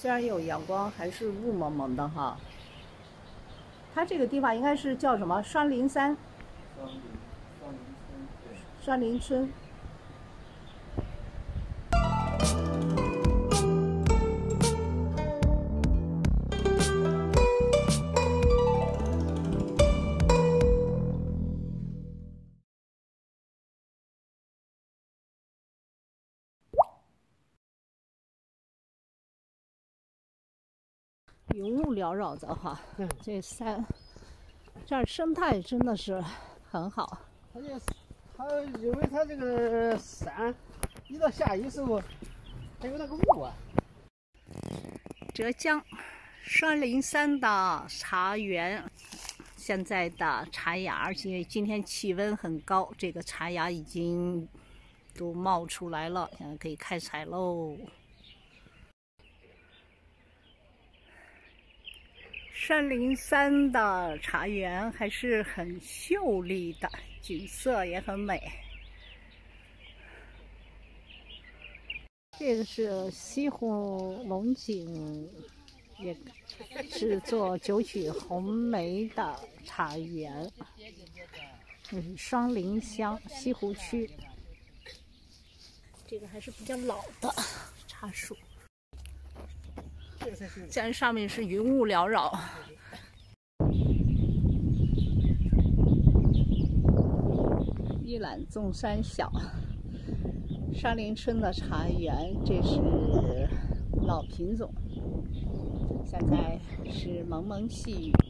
虽然有阳光，还是雾蒙蒙的哈。它这个地方应该是叫什么？双林山。双林村。云雾缭绕的哈，这山，这儿生态真的是很好。 它因为它这个山，一到下雨时候，它有那个雾啊。 浙江双林山的茶园，现在的茶芽，因为今天气温很高，这个茶芽已经都冒出来了，现在可以开采喽。双林山的茶园还是很秀丽的，景色也很美。这个是西湖龙井，也是做九曲红梅的茶园。这是双林乡西湖区，这个还是比较老的茶树。山上面是云雾缭绕，一览众山小。双林村的茶园，这是老品种，现在是蒙蒙细雨。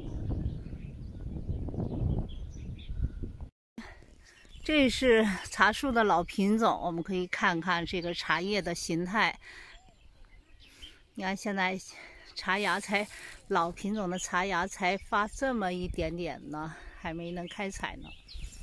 这是茶树的老品种，我们可以看看这个茶叶的形态。你看，现在茶芽才老品种的茶芽才发这么一点点呢，还没能开采呢。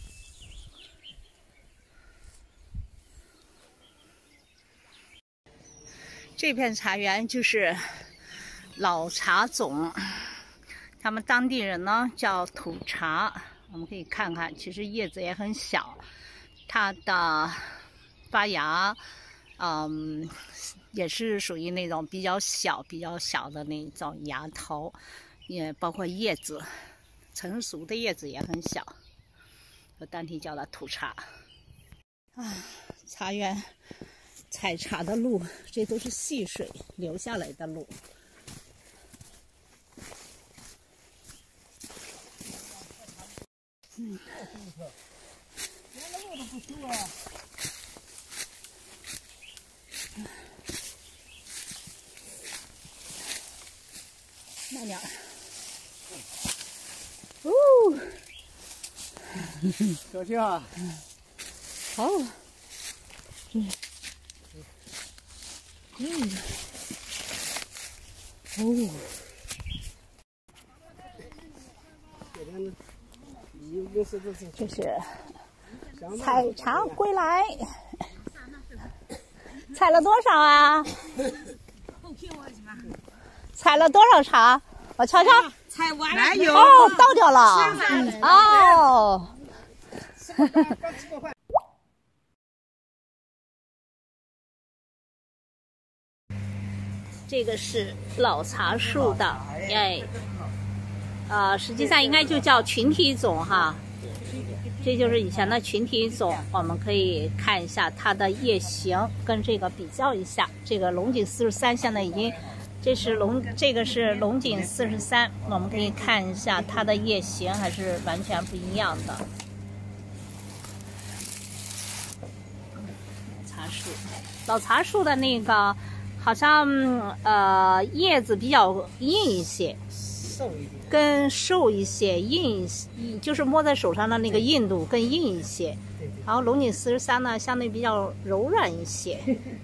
这片茶园就是老茶种，他们当地人呢叫土茶。我们可以看看，其实叶子也很小，它的发芽，也是属于那种比较小的那种芽头，也包括叶子，成熟的叶子也很小，我当地叫它土茶。茶园采茶的路，这都是溪水流下来的路。 连个路都不修啊！ 慢点儿。哦， 小心啊！ 好。哦。这是采茶归来，采了多少啊？采了多少茶？我瞧瞧。 采完了。 哦，倒掉了。哦。这个是老茶树的，实际上应该就叫群体种哈。这就是以前的群体种，我们可以看一下它的叶形，跟这个比较一下。这个龙井43现在已经，这个是龙井43，我们可以看一下它的叶形还是完全不一样的。茶树，老茶树的那个好像叶子比较硬一些。更瘦一些，就是摸在手上的那个硬度更硬一些。然后龙井43呢，相对比较柔软一些，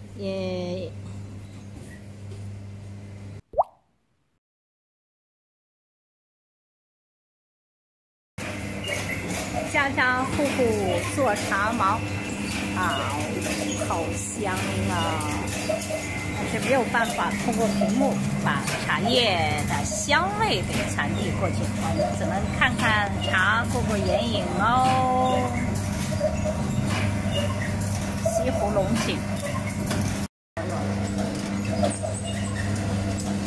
家家户户做茶忙啊，好香啊！但是没有办法通过屏幕把茶叶的香味给传递过去，我们只能看看茶过过眼瘾哦。西湖龙井，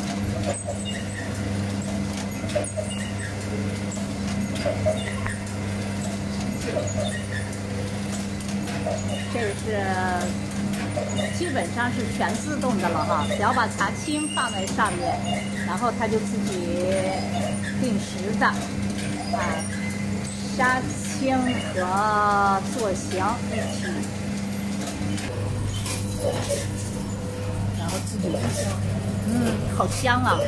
这是基本上是全自动的了哈，只要把茶青放在上面，然后它就自己定时的杀青和做香一起，然后自己好香啊！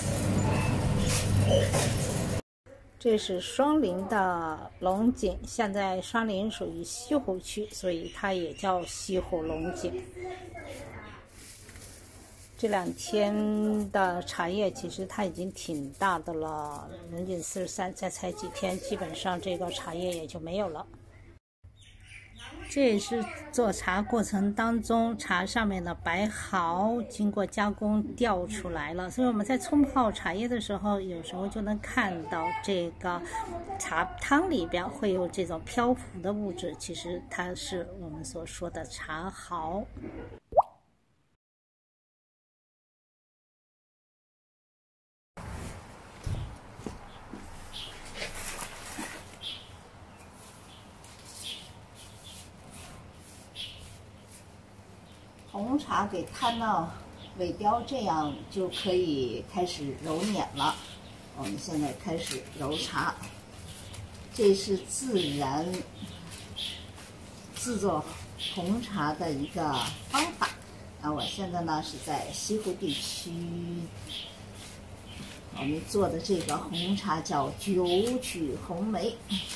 这是双林的龙井，现在双林属于西湖区，所以它也叫西湖龙井。这2天的茶叶其实它已经挺大的了，龙井43，再采几天，基本上这个茶叶也就没有了。这也是做茶过程当中茶上面的白毫经过加工掉出来了，所以我们在冲泡茶叶的时候，有时候就能看到这个茶汤里边会有这种漂浮的物质，其实它是我们所说的茶毫。红茶给摊到尾雕，这样就可以开始揉捻了。我们现在开始揉茶，这是自然制作红茶的一个方法。我现在呢是在西湖地区，我们做的这个红茶叫九曲红梅。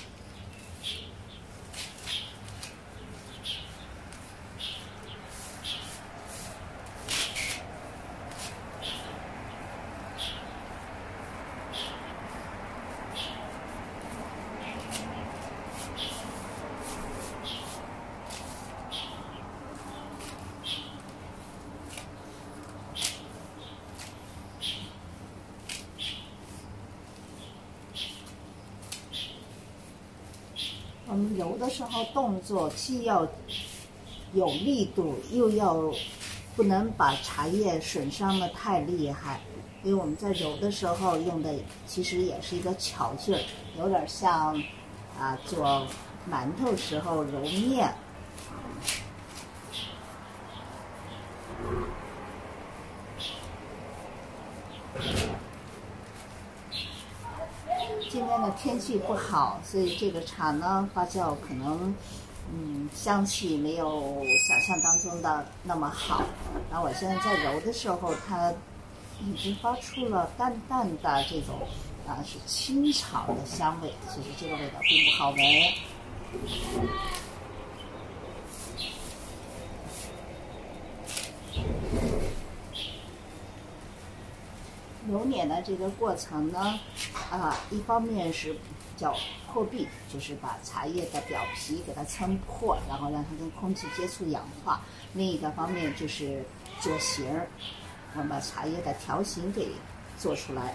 我们揉的时候动作既要有力度，又要不能把茶叶损伤的太厉害，所以我们在揉的时候用的其实也是一个巧劲儿，有点像做馒头时候揉面。今天的天气不好，所以这个茶呢发酵可能香气没有想象当中的那么好。然后我现在在揉的时候，它已经发出了淡淡的这种是青草的香味，其实这个味道并不好闻。揉捻的这个过程呢，一方面是叫破壁，就是把茶叶的表皮给它撑破，然后让它跟空气接触氧化；另一个方面就是做形儿，我们把茶叶的条形给做出来。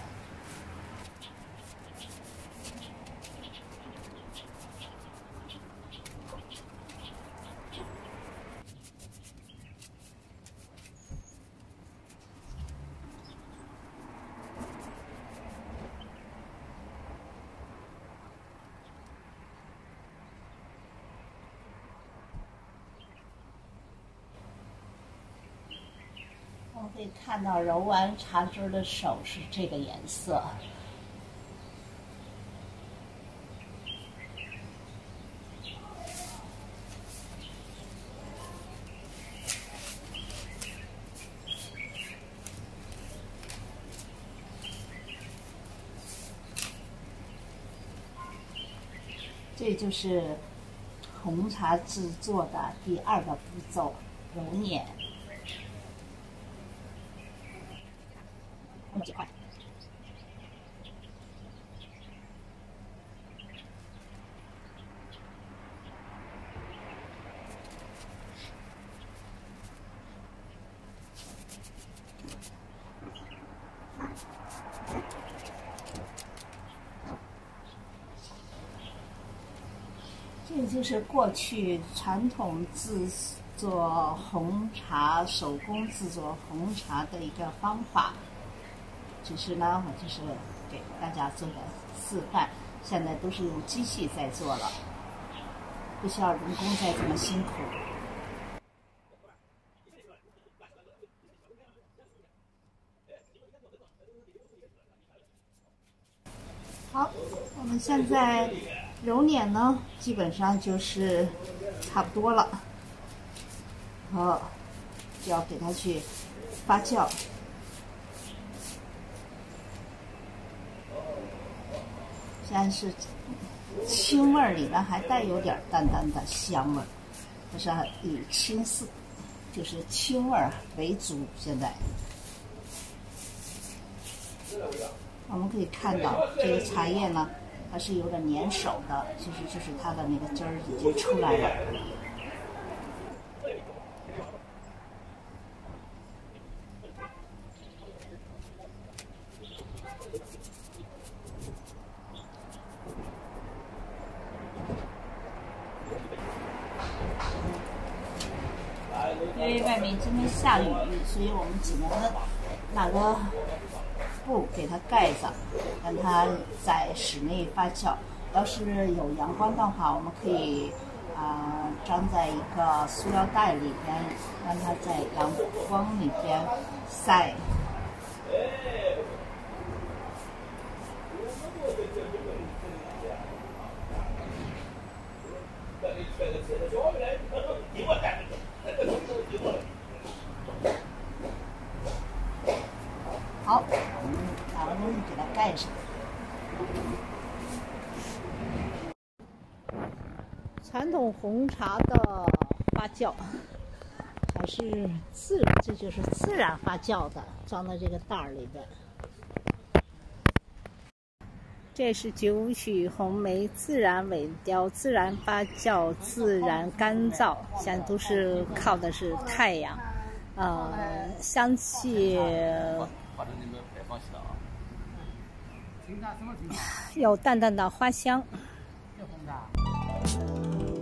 可以看到揉完茶汁的手是这个颜色。这就是红茶制作的第2个步骤，揉捻。用几块。这就是过去传统制作红茶、手工制作红茶的一个方法。只是呢，我就是给大家做个示范。现在都是用机器在做了，不需要人工再这么辛苦。好，我们现在揉捻呢，基本上就是差不多了，好，就要给它去发酵。现在是青味儿，里面还带有点淡淡的香味儿，但是以青色，就是青味儿为主。现在我们可以看到这个茶叶呢，它是有点粘手的，就是它的那个汁儿已经出来了。因为外面今天下雨，所以我们只能拿个布给它盖上，让它在室内发酵。要是有阳光的话，我们可以装在一个塑料袋里边，让它在阳光里边晒。好，我们拿个东西给它盖上。传统红茶的发酵还是这就是自然发酵的，装在这个袋儿里边。这是九曲红梅自然萎凋、自然发酵、自然干燥，现在都是靠的是太阳，香气有淡淡的花香。